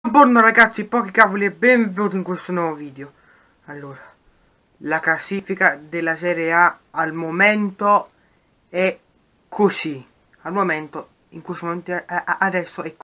Buongiorno ragazzi, pochi cavoli e benvenuti in questo nuovo video. Allora, la classifica della Serie A al momento è così. Al momento, in questo momento, adesso è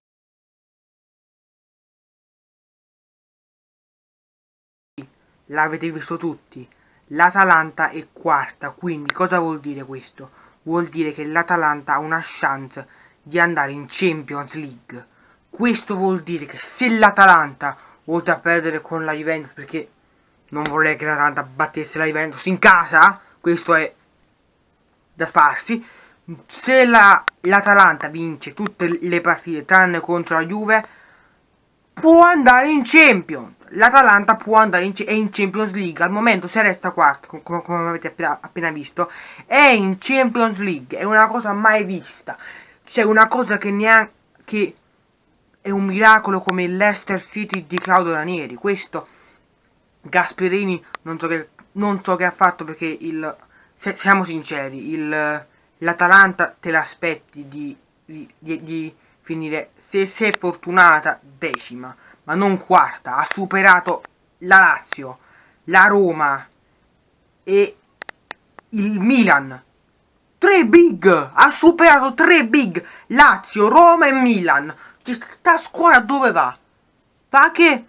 così. L'avete visto tutti. L'Atalanta è quarta, quindi cosa vuol dire questo? Vuol dire che l'Atalanta ha una chance di andare in Champions League. Questo vuol dire che se l'Atalanta, oltre a perdere con la Juventus, perché non vorrei che l'Atalanta battesse la Juventus in casa, questo è da sparsi, se l'Atalanta vince tutte le partite tranne contro la Juve, può andare in Champions. L'Atalanta può andare in Champions League. Al momento se resta quarto, come avete appena visto, è in Champions League. È una cosa mai vista. C'è una cosa che neanche è un miracolo come il Leicester City di Claudio Ranieri. Questo Gasperini non so che ha fatto, perché siamo sinceri, l'Atalanta te l'aspetti di finire, se è fortunata, decima, ma non quarta. Ha superato la Lazio, la Roma e il Milan. Tre big! Ha superato tre big! Lazio, Roma e Milan. Questa squadra dove va? Va che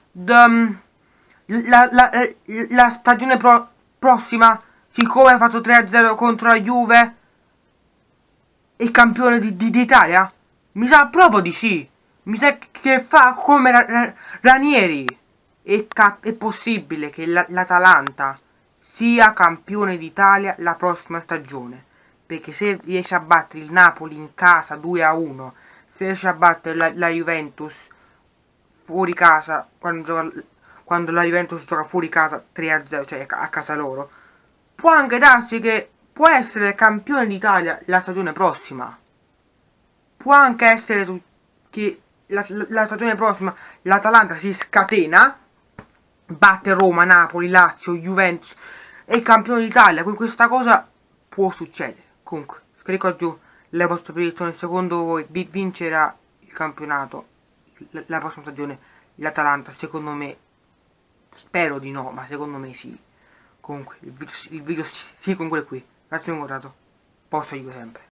la stagione prossima, siccome ha fatto 3-0 contro la Juve, è campione d'Italia? Mi sa proprio di sì. Mi sa che fa come Ranieri. È possibile che l'Atalanta sia campione d'Italia la prossima stagione, perché se riesce a battere il Napoli in casa 2-1, se riesce a battere la Juventus fuori casa, quando la Juventus gioca fuori casa 3-0, cioè a casa loro, può anche darsi che può essere campione d'Italia la stagione prossima. Può anche essere che la stagione prossima l'Atalanta si scatena, batte Roma, Napoli, Lazio, Juventus e campione d'Italia. Quindi questa cosa può succedere. Comunque, scarico giù le vostre predizioni. Secondo voi vincerà il campionato la prossima stagione l'Atalanta? Secondo me, spero di no, ma secondo me sì. Comunque il video si conclude qui. Grazie per aver guardato. Posto aiuto sempre.